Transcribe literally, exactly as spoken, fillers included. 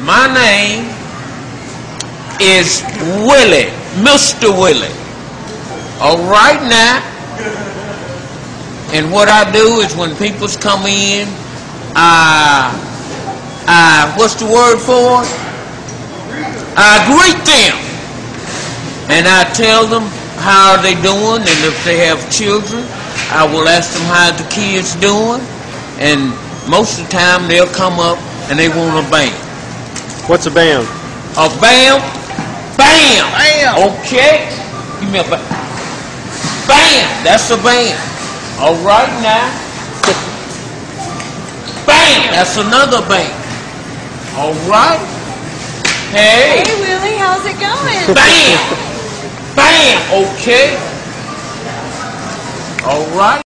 My name is Willie, Mister Willie. All right now. And what I do is when people come in, I, I, what's the word for it? I greet them. And I tell them how are they doing, and if they have children, I will ask them how the kids doing. And most of the time they'll come up and they want a bam. What's a bam? A bam? Bam! Bam! Okay. Give me a bam. Bam! That's a bam. All right now. Bam! That's another bam. All right. Hey. Hey, Willie, how's it going? Bam! Bam! Okay. All right.